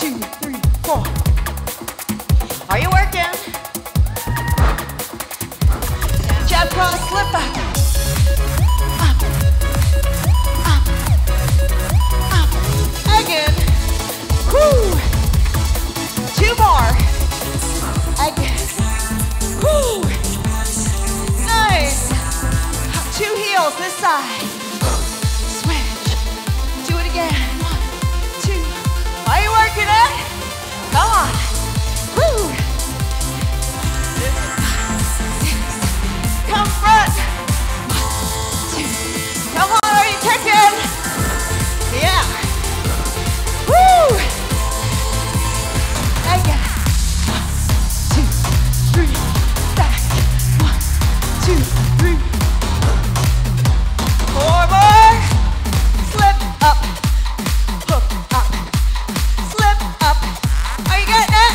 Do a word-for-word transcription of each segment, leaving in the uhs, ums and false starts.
two, three, four. Are you working? Jab cross, slip back. Up, up, up. Again. Woo. Two more. Again. Woo. Nice. Two heels this side. Switch. Do it again. One, two. Are you working it? Come on. Woo. Come front. One, two. Come on, are you kicking? Yeah. Woo. Again. One, two, three. Back. One, two, three. Four more. Slip up. Hook up. Slip up. Are you getting it?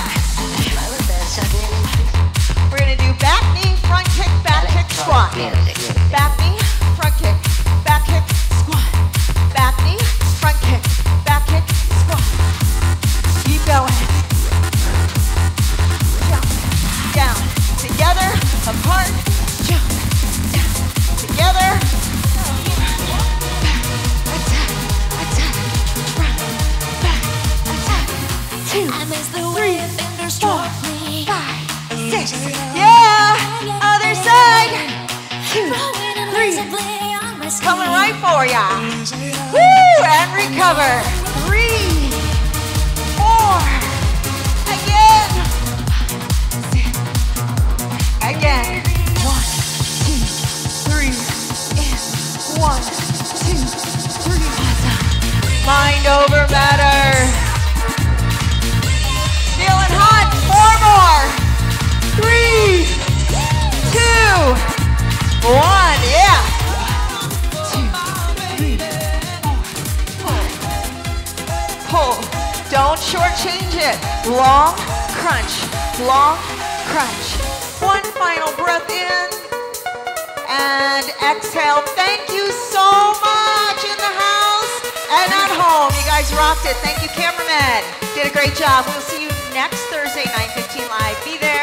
We're gonna do back knee, front kick, back kick, squat. Back knee, front kick, back kick, squat. Back knee, front kick, back kick, squat. Keep going. Jump, down, together, apart, jump, down, together. Attack, attack, front, back, attack. Two, three, four, five, six. Yeah, other side. Two, three. Coming right for ya. Woo, and recover. Three, four. Again. Again. One, two, three. In. One, two, three. Mind over matter. Feeling hot. Four more. Three, two, one. Yeah. Two, three, four, five. Pull. Don't shortchange it. Long crunch. Long crunch. One final breath in and exhale. Thank you so much in the house and at home. You guys rocked it. Thank you, cameraman. Did a great job. We'll see you next Thursday, nine fifteen live. Be there.